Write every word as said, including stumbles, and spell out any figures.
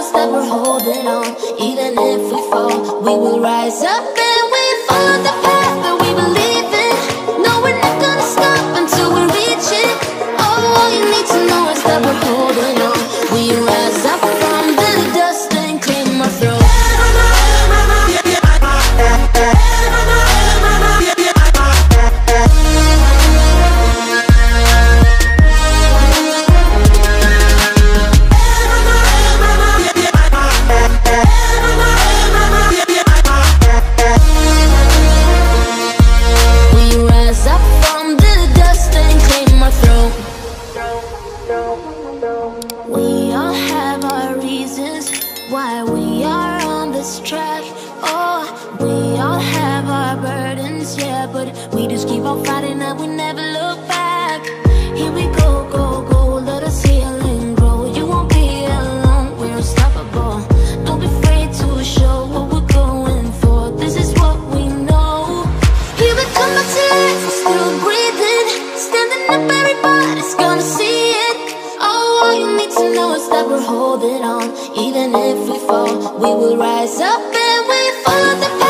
us that we're holding on. Even if we fall, we will rise up and we follow the path that we believe in. No, we're not gonna stop until we reach it. Oh, all you need to know is that we're holding on. We rise up from the dust and claim our throne. We all have our reasons why we are on this track. Oh, we all have our burdens, yeah, but we just keep on fighting and we never look back. Here we go, go, go, let us heal and grow. You won't be alone, we're unstoppable. Don't be afraid to show what we're going for. This is what we know. Here we come back to life, we're still breathing. Standing up, everybody's gonna see it. Oh, all you need to know is that we're holding on. Even if we fall, we will rise up and we follow the path.